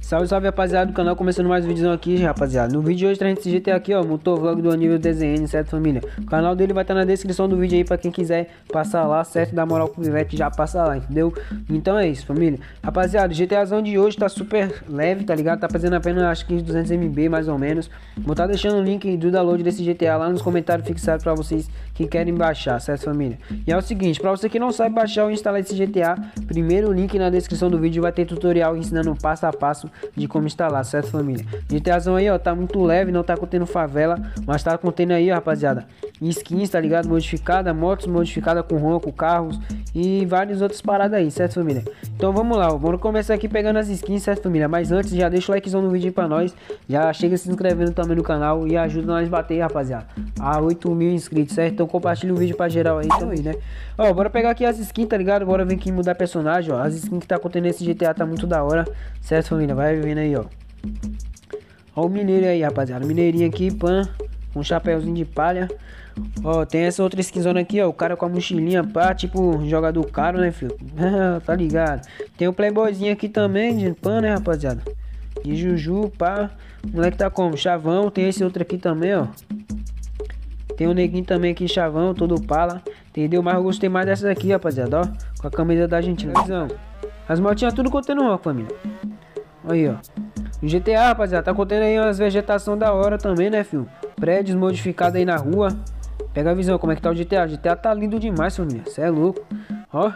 Salve, salve, rapaziada do canal, começando mais um vídeo aqui, rapaziada. No vídeo de hoje traz esse GTA aqui, ó, motovlog do Anível DZN, certo, família? O canal dele vai estar na descrição do vídeo aí pra quem quiser passar lá, certo? Dar moral pro Pivete, já passa lá, entendeu? Então é isso, família. Rapaziada, o GTAzão de hoje tá super leve, tá ligado? Tá fazendo apenas, acho que 200 MB, mais ou menos. Vou estar deixando o link do download desse GTA lá nos comentários fixados pra vocês que querem baixar, certo, família? E é o seguinte, pra você que não sabe baixar ou instalar esse GTA, primeiro link na descrição do vídeo vai ter tutorial ensinando passo a passo de como instalar, certo, família? GTAzão aí, ó, tá muito leve, não tá contendo favela, mas tá contendo aí, ó, rapaziada, skins, tá ligado? Modificada, motos modificada com ronco, carros e várias outras paradas aí, certo, família? Então vamos lá, ó, vamos começar aqui pegando as skins, certo, família? Mas antes, já deixa o likezão no vídeo aí pra nós, já chega se inscrevendo também no canal e ajuda nós a bater, rapaziada, a 8.000 inscritos, certo? Então compartilha o vídeo pra geral aí também, né? Ó, bora pegar aqui as skins, tá ligado? Bora ver aqui mudar personagem, ó, as skins que tá contendo nesse GTA tá muito da hora, certo, família? Vai vendo aí, ó. Ó o mineiro aí, rapaziada. Mineirinho aqui, pan, com um chapéuzinho de palha. Ó, tem essa outra skinzona aqui, ó. O cara com a mochilinha, pá, tipo jogador caro, né, filho? Tá ligado? Tem o playboyzinho aqui também, de pan, né, rapaziada? De Juju, pá. O moleque tá como? Chavão. Tem esse outro aqui também, ó. Tem um neguinho também aqui, chavão, todo pala. Entendeu? Mas eu gostei mais dessas aqui, rapaziada, ó. Com a camisa da Argentina. As motinhas tudo contendo rock, família. Aí, ó. O GTA, rapaziada, tá contendo aí umas vegetação da hora também, né, filho? Prédios modificados aí na rua. Pega a visão, como é que tá o GTA. O GTA tá lindo demais, família. Cê é louco. Ó.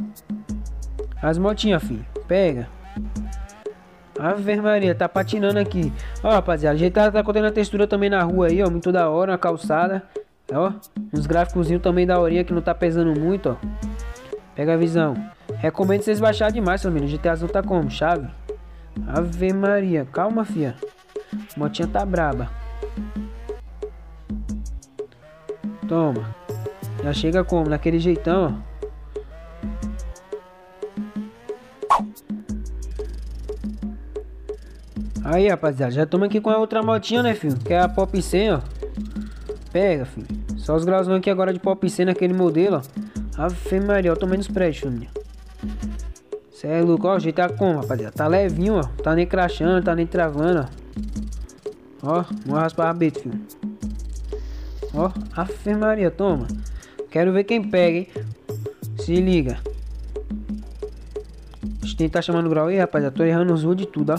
As motinhas, filho. Pega. Ave Maria, tá patinando aqui. Ó, rapaziada, o GTA tá contendo a textura também na rua aí, ó. Muito da hora, na calçada. Ó. Uns gráficozinhos também da horinha que não tá pesando muito, ó. Pega a visão. Recomendo vocês baixarem demais, família. O GTAzão tá como? Chave. Ave Maria, calma, fia. A motinha tá braba. Toma. Já chega como? Naquele jeitão, ó. Aí, rapaziada, já estamos aqui com a outra motinha, né, filho? Que é a Pop 100, ó. Pega, filho. Só os grauzão aqui agora de Pop 100 naquele modelo, ó. Ave Maria, ó, tô menos prédio, família. Cê é louco, ó, o jeito tá como, rapaziada? Tá levinho, ó. Tá nem crachando, tá nem travando, ó. Ó, vamos raspar a rabeta, filho. Ó, Ave Maria, toma. Quero ver quem pega, hein? Se liga. Deixa eu tentar chamando o grau aí, rapaziada. Tô errando os ruas de tudo, ó.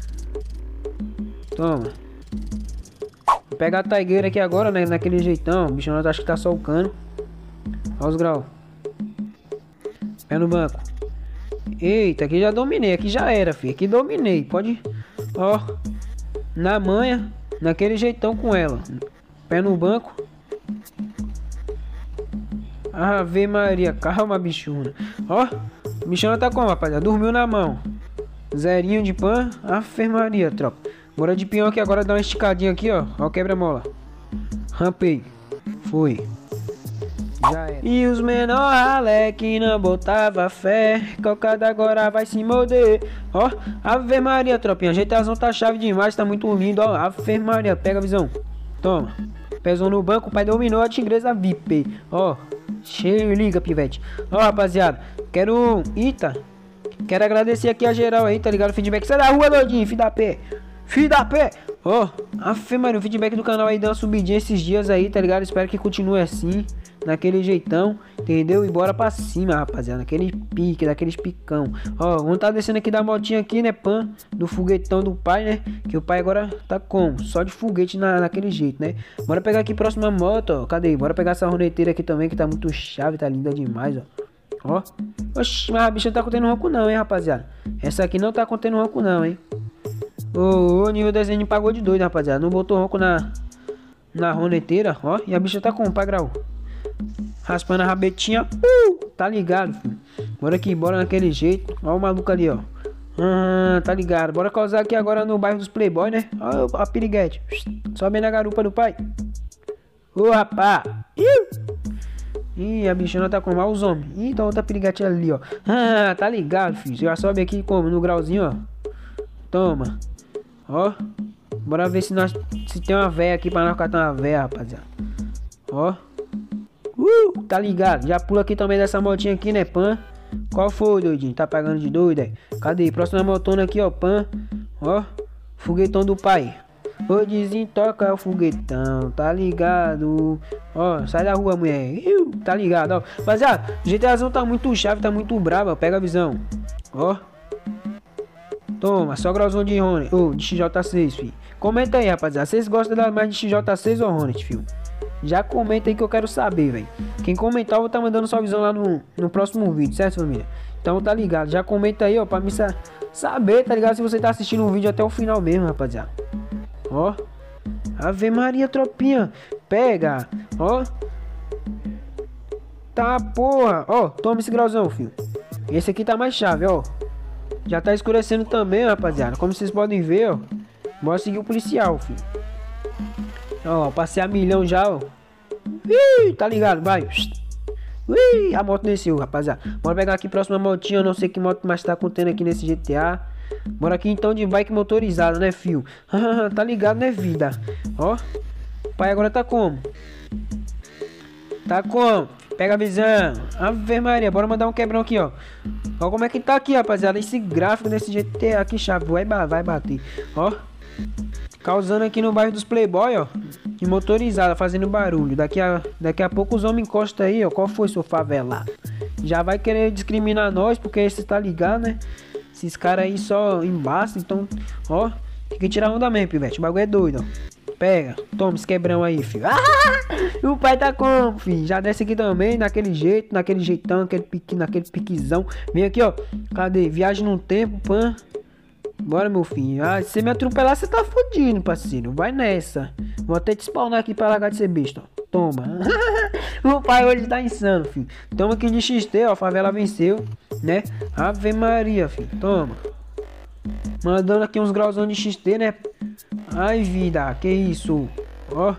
Toma. Vou pegar a taigueira aqui agora, né? Naquele jeitão. O bicho acho que tá só o cano. Ó os graus. Pé no banco. Eita, aqui já dominei. Aqui já era, filho. Aqui dominei. Pode. Ó. Na manha. Naquele jeitão com ela. Pé no banco. Ave Maria. Calma, bichona. Ó. Bichona tá como, rapaziada? Dormiu na mão. Zerinho de pan. Ave Maria, tropa. Bora de peão aqui agora. Dá uma esticadinha aqui, ó. Ó, quebra-mola. Rampei. Foi. Já era. E os menor ralé que não botava fé, cocada agora vai se morder. Ó, Ave Maria, tropinha. GTAzão tá chave demais, tá muito lindo, ó. Ave Maria, pega a visão. Toma. Pesou no banco, o pai dominou a tigresa VIP. Ó, cheio, liga, pivete. Ó, rapaziada, quero... Eita. Quero agradecer aqui a geral aí, tá ligado? O feedback. Sai da rua, doidinho, filho da pé. Filho da pé. Ó, Ave Maria, o feedback do canal aí deu uma subidinha esses dias aí, tá ligado? Espero que continue assim. Naquele jeitão, entendeu? E bora pra cima, rapaziada. Naquele pique, daqueles picão. Ó, vamos tá descendo aqui da motinha aqui, né, pan? Do foguetão do pai, né? Que o pai agora tá como? Só de foguete naquele jeito, né? Bora pegar aqui a próxima moto, ó. Cadê? Bora pegar essa roneteira aqui também, que tá muito chave, tá linda demais, ó. Ó. Oxi, mas a bicha não tá contendo ronco não, hein, rapaziada. Essa aqui não tá contendo ronco não, hein. O nível desenho pagou de doido, rapaziada. Não botou ronco na roneteira, ó. E a bicha tá com pai grau. Raspando a rabetinha. Tá ligado, filho. Bora aqui, bora naquele jeito. Ó o maluco ali, ó. Tá ligado. Bora causar aqui agora no bairro dos Playboy, né? Ó a piriguete. Sobe na garupa do pai. Ô, rapá. Ih, a bichona tá com mal os homens. Ih, tá outra piriguete ali, ó. Tá ligado, filho. Já sobe aqui como? No grauzinho, ó. Toma. Ó. Bora ver se tem uma véia aqui pra nós catar uma véia, rapaziada. Ó. Tá ligado? Já pula aqui também dessa motinha aqui, né, pan? Qual foi, doidinho? Tá pagando de doido, é? Cadê? Próxima motona aqui, ó, pan. Ó, foguetão do pai. Ô, desentoca o foguetão, tá ligado? Ó, sai da rua, mulher. Tá ligado, ó. Rapaziada, o GTAzão tá muito chave, tá muito brabo, ó. Pega a visão. Ó. Toma, só grosão de Hornet. Ô, de XJ6, filho. Comenta aí, rapaziada. Vocês gostam mais de XJ6 ou Hornet, filho? Já comenta aí que eu quero saber, velho. Quem comentar, eu vou tá mandando sua visão lá no próximo vídeo, certo, família? Então tá ligado. Já comenta aí, ó, pra me saber, tá ligado? Se você tá assistindo o vídeo até o final mesmo, rapaziada. Ó. Ave Maria, tropinha. Pega. Ó. Tá, porra. Ó, toma esse grauzão, filho. Esse aqui tá mais chave, ó. Já tá escurecendo também, rapaziada. Como vocês podem ver, ó. Bora seguir o policial, filho. Ó, passei a milhão já, ó. Ih, tá ligado, vai. Ih, a moto desceu, rapaziada. Bora pegar aqui a próxima motinha. Eu não sei que moto mais tá contendo aqui nesse GTA. Bora aqui então de bike motorizada, né, fio? Tá ligado, né, vida? Ó. O pai agora tá como? Tá como? Pega a visão. Ave Maria, bora mandar um quebrão aqui, ó. Ó como é que tá aqui, rapaziada. Esse gráfico desse GTA aqui, chave. Vai bater. Ó. Causando aqui no bairro dos Playboy, ó. De motorizada, fazendo barulho. Daqui a pouco os homens encostam aí, ó. Qual foi, seu favelado? Já vai querer discriminar nós, porque esse tá ligado, né? Esses caras aí só embaixo, então, ó. Tem que tirar onda mesmo, pivete. O bagulho é doido, ó. Pega, toma esse quebrão aí, filho. Ah, o pai tá como, filho? Já desce aqui também, daquele jeito, naquele jeitão, naquele piquezão. Vem aqui, ó. Cadê? Viagem no tempo, pan. Bora, meu filho. Ah, se você me atropelar, você tá fudido, parceiro. Vai nessa. Vou até te spawnar aqui pra largar de ser besta, ó. Toma. O pai hoje tá insano, filho. Toma aqui de XT, ó. A favela venceu, né? Ave Maria, filho. Toma. Mandando aqui uns grauzão de XT, né? Ai, vida. Que isso? Ó.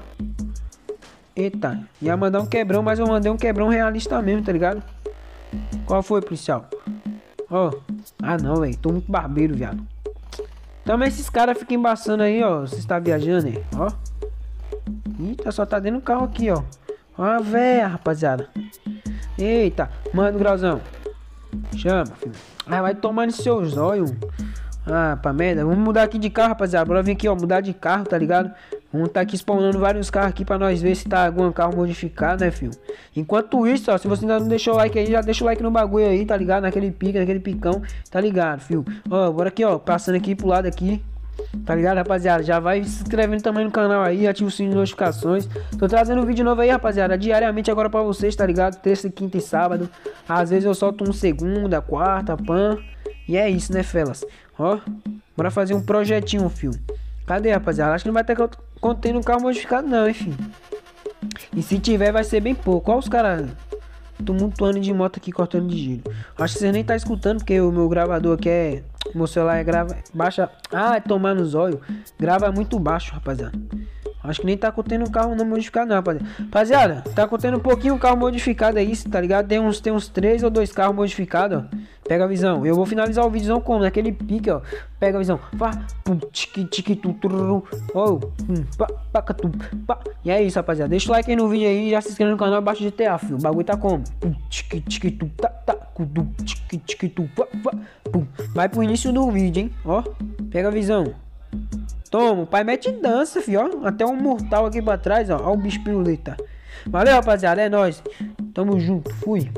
Eita. Ia mandar um quebrão, mas eu mandei um quebrão realista mesmo, tá ligado? Qual foi, policial? Ó. Ah, não, velho. Tô muito barbeiro, viado. Também esses caras ficam embaçando aí, ó. Você está viajando, hein? Ó. Eita, só tá dentro do carro aqui, ó. Ó, véia, rapaziada. Eita, manda o grauzão. Chama, filho. Ah, vai tomar no seu zóio. Ah, pra merda. Vamos mudar aqui de carro, rapaziada. Bora vir aqui, ó. Mudar de carro, tá ligado? Vamos tá aqui spawnando vários carros aqui pra nós ver se tá algum carro modificado, né, filho? Enquanto isso, ó. Se você ainda não deixou o like aí, já deixa o like no bagulho aí, tá ligado? Naquele pique, naquele picão, tá ligado, filho? Ó, bora aqui, ó. Passando aqui pro lado aqui. Tá ligado, rapaziada? Já vai se inscrevendo também no canal aí, ativa o sininho de notificações. Tô trazendo um vídeo novo aí, rapaziada, diariamente agora pra vocês, tá ligado? Terça, quinta e sábado. Às vezes eu solto um segunda, quarta, pan. E é isso, né, felas? Ó, bora fazer um projetinho, fio. Cadê, rapaziada? Acho que não vai ter contendo um carro modificado não, enfim. E se tiver, vai ser bem pouco. Ó os caras tumultuando de moto aqui, cortando de giro. Acho que vocês nem tá escutando, porque o meu gravador aqui é... Meu celular é baixa... Ah, é tomar nos olhos. Grava muito baixo, rapaziada. Acho que nem tá contendo um carro não modificado não, rapaziada. Rapaziada, tá contendo um pouquinho um carro modificado aí, tá ligado? Tem uns 3 ou 2 carros modificados, ó. Pega a visão. Eu vou finalizar o vídeo como? Naquele pique, ó. Pega a visão. Vá. Pum, tique, tique, tu, tururu. Oh, pá, tu, pá. E é isso, rapaziada. Deixa o like aí no vídeo aí. Já se inscreve no canal abaixo de GTA, filho. O bagulho tá como? Pum, tique, tique, tu, tá, tu, tique, tique, tu, pum. Vai pro início do vídeo, hein? Ó. Pega a visão. Toma, o pai mete dança, filho, ó. Até um mortal aqui pra trás, ó. Ó o bicho piruleta. Valeu, rapaziada. É nóis. Tamo junto. Fui.